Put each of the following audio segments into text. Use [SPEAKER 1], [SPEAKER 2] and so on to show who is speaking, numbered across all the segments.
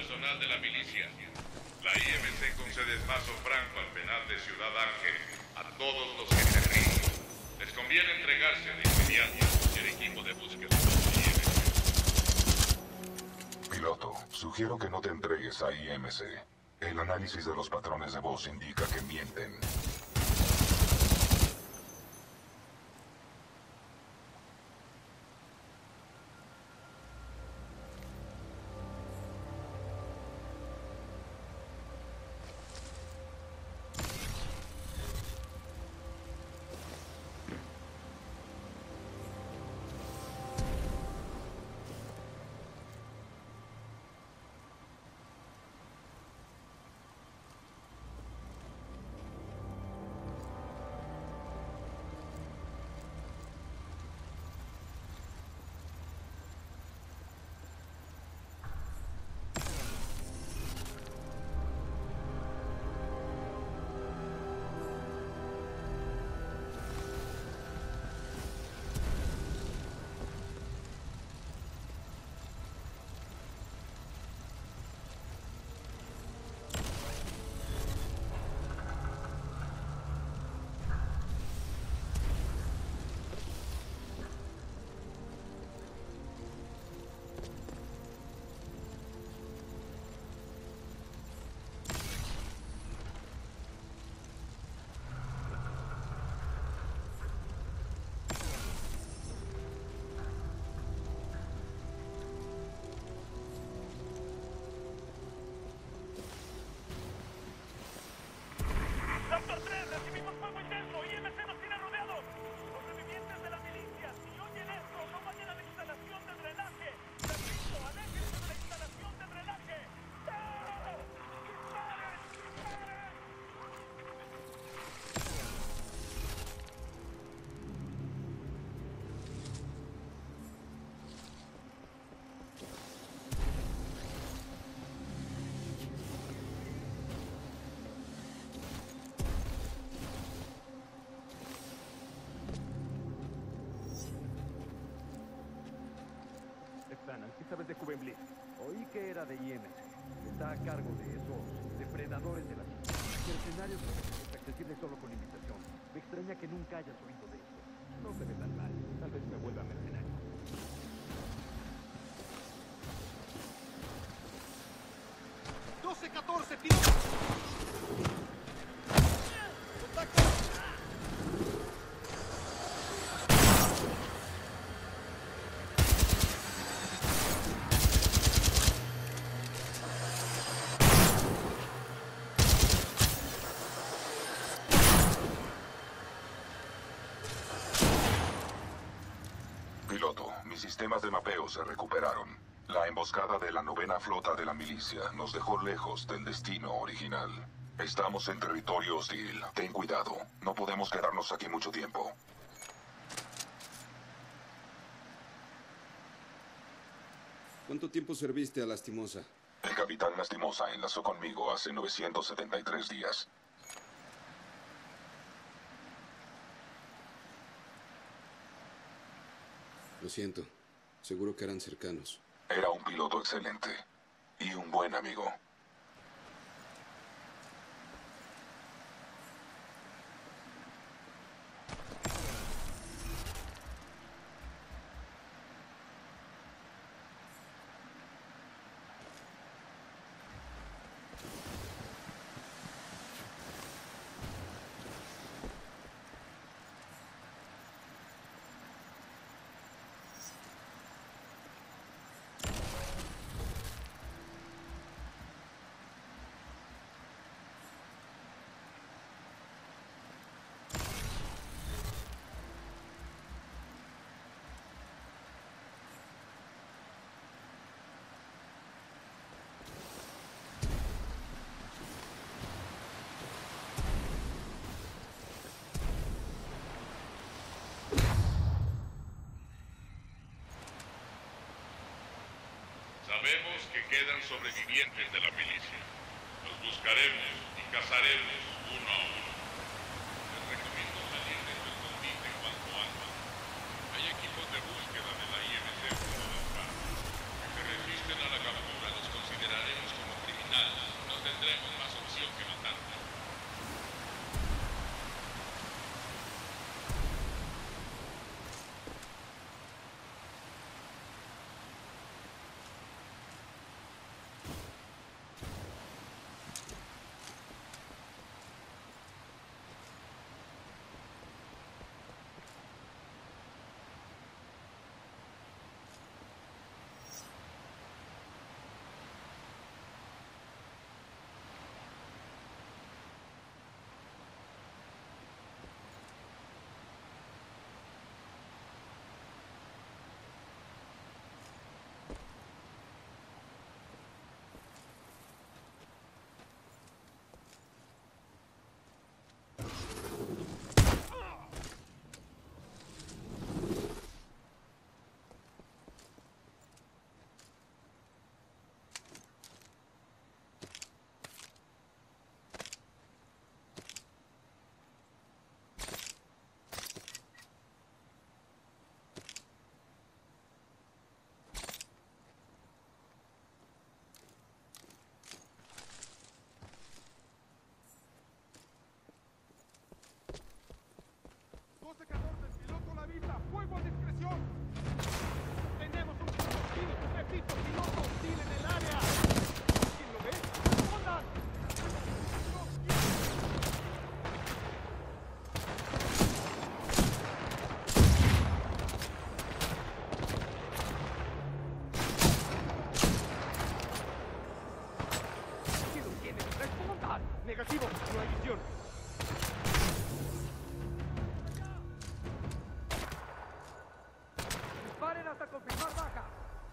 [SPEAKER 1] personal de la milicia. La IMC concede paso franco al penal de Ciudad Ángel a todos los que se rinden. Les conviene entregarse de inmediato y el equipo de búsqueda de la IMC.
[SPEAKER 2] Piloto, sugiero que no te entregues a IMC. El análisis de los patrones de voz indica que mienten.
[SPEAKER 3] ¿Qué sabes de Cuben Bliss? Oí que era de IMC. Está a cargo de esos depredadores de la ciudad. El escenario es accesible solo con invitación. Me extraña que nunca hayas oído de esto. No se ve tan mal. Tal vez me vuelva mercenario.
[SPEAKER 4] 12-14, piloto. ¡Contacto!
[SPEAKER 2] Piloto, mis sistemas de mapeo se recuperaron. La emboscada de la 9ª Flota de la Milicia nos dejó lejos del destino original. Estamos en territorio hostil. Ten cuidado. No podemos quedarnos aquí mucho tiempo.
[SPEAKER 5] ¿Cuánto tiempo serviste a Lastimosa?
[SPEAKER 2] El capitán Lastimosa enlazó conmigo hace 973 días.
[SPEAKER 5] Lo siento. Seguro que eran cercanos.
[SPEAKER 2] Era un piloto excelente. Y un buen amigo.
[SPEAKER 1] Sabemos que quedan sobrevivientes de la milicia. Los buscaremos y cazaremos uno a uno. Les recomiendo salir de su escondite cuanto antes. Hay equipos de búsqueda de la IMC por todas partes. Si se resisten a la captura, los consideraremos
[SPEAKER 3] Negativo, no hay visión. Disparen hasta confirmar baja.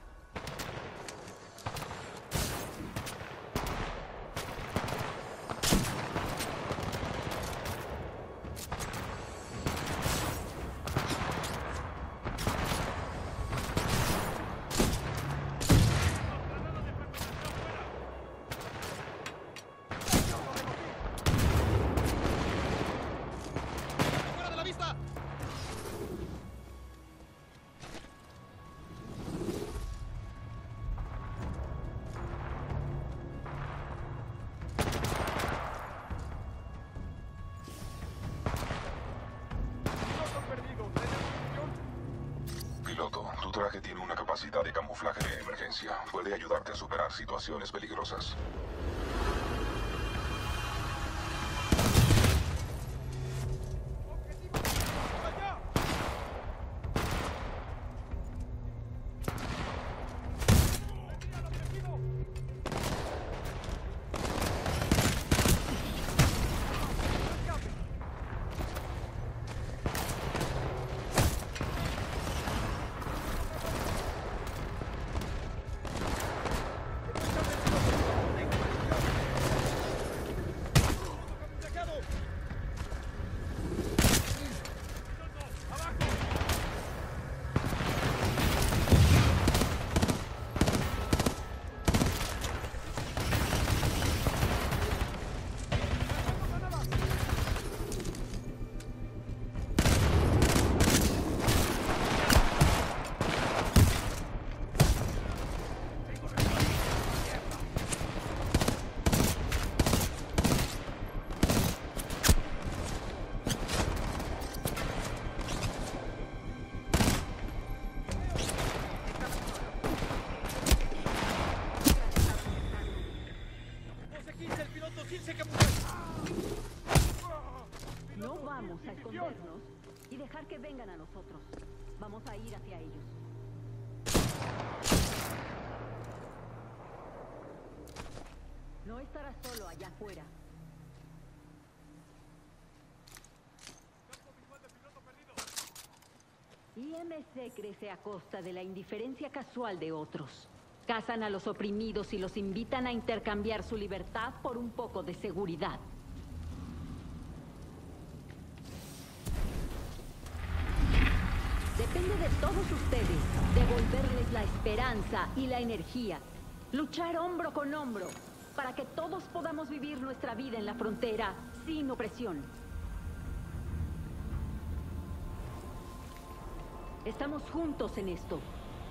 [SPEAKER 4] ¡Fuera de la vista!
[SPEAKER 3] Piloto perdido. ¿Tenemos visión?
[SPEAKER 2] Piloto, tu traje tiene una capacidad de camuflaje de emergencia. Puede ayudarte a superar situaciones peligrosas.
[SPEAKER 3] ¡Allá! ¡Retira el objetivo! ¡Escape!
[SPEAKER 4] ¡Camuflajeado!
[SPEAKER 3] ¡Abajo!
[SPEAKER 4] ¡No se quite el piloto sin se camuflaje!
[SPEAKER 6] No vamos a escondernos y dejar que vengan a nosotros. Vamos a ir hacia ellos. No estarás solo allá afuera. IMC crece a costa de la indiferencia casual de otros. Cazan a los oprimidos y los invitan a intercambiar su libertad por un poco de seguridad. Depende de todos ustedes devolverles la esperanza y la energía. Luchar hombro con hombro para que todos podamos vivir nuestra vida en la frontera sin opresión. Estamos juntos en esto.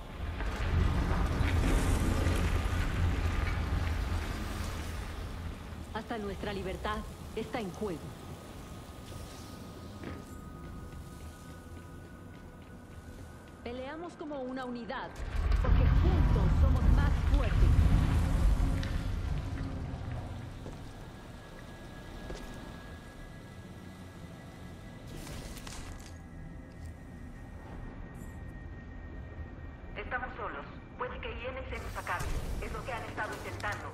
[SPEAKER 6] Hasta nuestra libertad está en juego. Peleamos como una unidad, porque juntos somos más fuertes. Estamos solos. Puede que IMC nos acabe. Es lo que han estado intentando.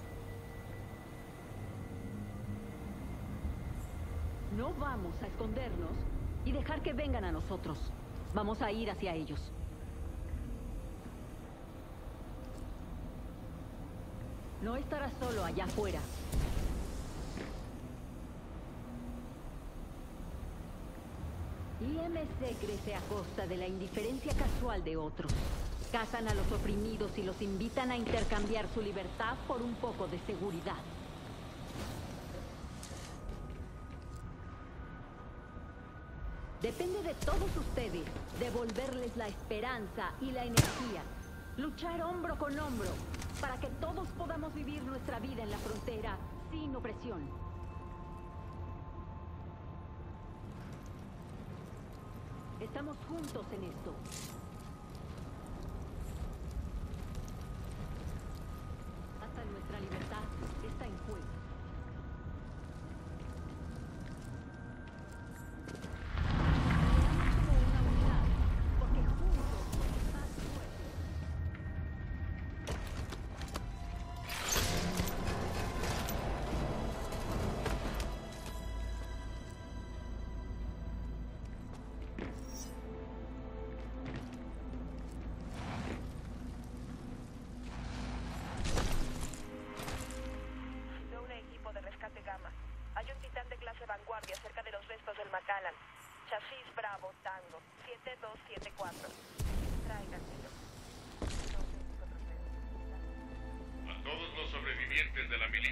[SPEAKER 6] No vamos a escondernos y dejar que vengan a nosotros. Vamos a ir hacia ellos. No estarás solo allá afuera. IMC crece a costa de la indiferencia casual de otros. Cazan a los oprimidos y los invitan a intercambiar su libertad por un poco de seguridad. Depende de todos ustedes devolverles la esperanza y la energía. Luchar hombro con hombro para que todos podamos vivir nuestra vida en la frontera sin opresión. Estamos juntos en esto. Hasta nuestra libertad está en juego.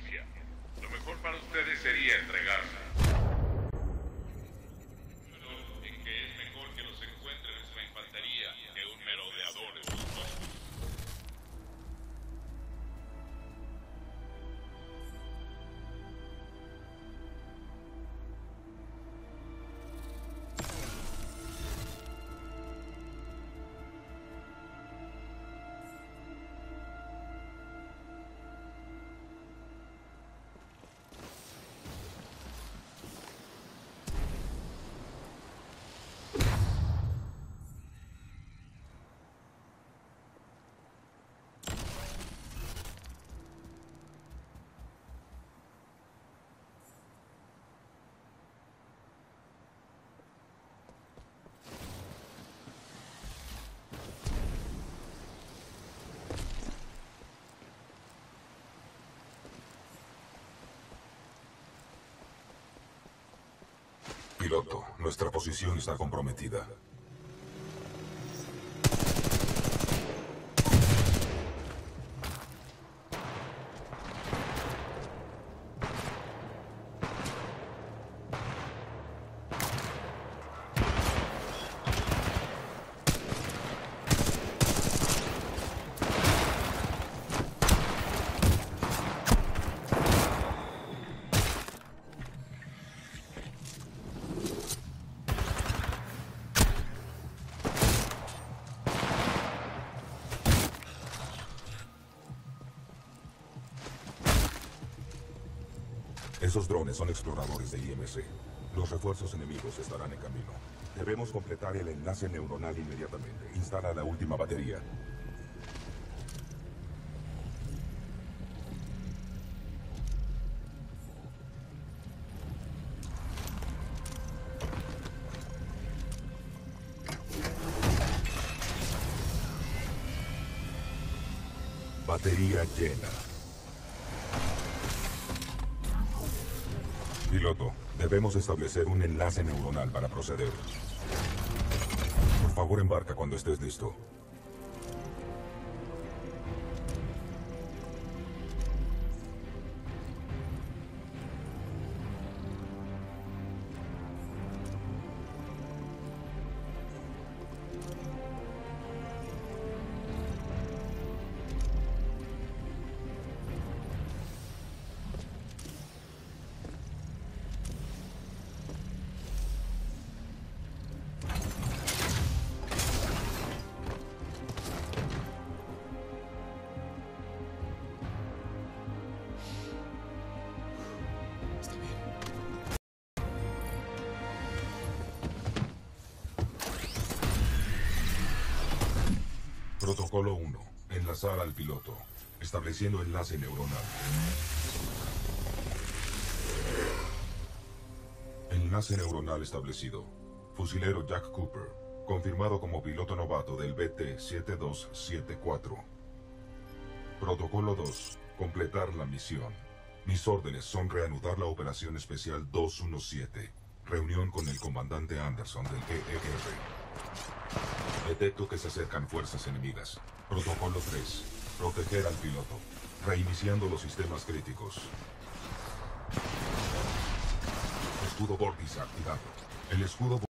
[SPEAKER 1] milicia. Lo mejor para ustedes sería entregarse. En que es mejor que los encuentre nuestra infantería que un merodeador en sus bosques.
[SPEAKER 2] Piloto, nuestra posición está comprometida. Esos drones son exploradores de IMC. Los refuerzos enemigos estarán en camino. Debemos completar el enlace neuronal inmediatamente. Instala la última batería. Batería llena. Piloto, debemos establecer un enlace neuronal para proceder. Por favor, embarca cuando estés listo. Protocolo 1. Enlazar al piloto. Estableciendo enlace neuronal. Enlace neuronal establecido. Fusilero Jack Cooper. Confirmado como piloto novato del BT-7274. Protocolo 2. Completar la misión. Mis órdenes son reanudar la operación especial 217. Reunión con el comandante Anderson del EER. Detecto que se acercan fuerzas enemigas. Protocolo 3. Proteger al piloto. Reiniciando los sistemas críticos. Escudo vórtice activado. El escudo